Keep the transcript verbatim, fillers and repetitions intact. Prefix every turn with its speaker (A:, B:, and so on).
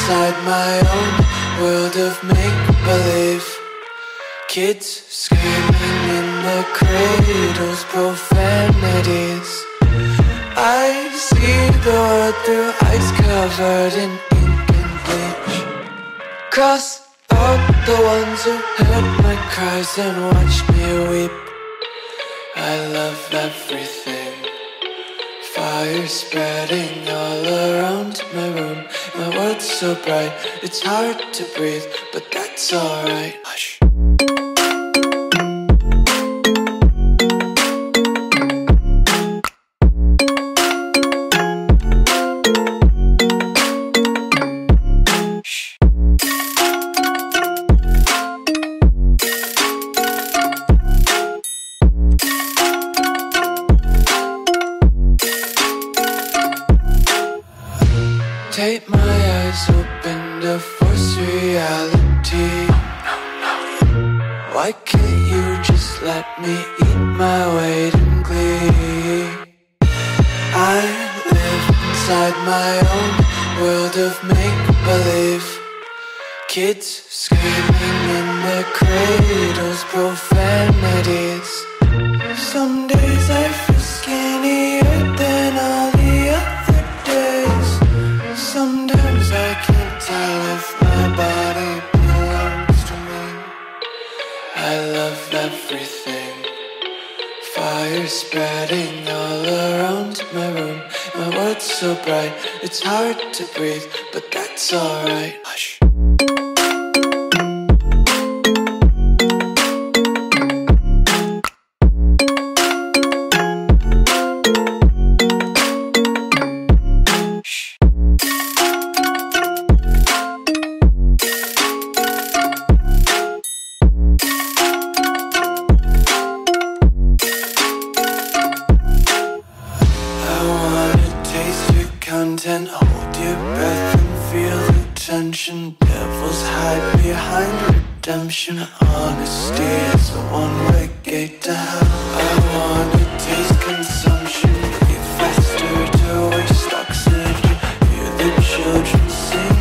A: inside my own world of make-believe. Kids screaming in the cradles, profanities. I see the world through ice covered in ink and bleach. Cross out the ones who heard my cries and watched me weep. I love everything. Fire spreading all around my room. My world's so bright, it's hard to breathe, but that's alright. Hush. Tape my eyes open to force reality. Why can't you just let me eat my weight in glee? I live inside my own world of make-believe. Kids screaming in their cradles, profanities. Some days I feel skinnier than all the other days. Sometimes I can't tell if my body belongs to me. I love everything. Fire spreading all around my room. My world's so bright, it's hard to breathe, but that's alright. Hush. Content, hold your breath and feel the tension. Devils hide behind redemption. Honesty is a one-way gate to hell. I wanna taste consumption. Breathe faster to waste oxygen. Hear the children sing.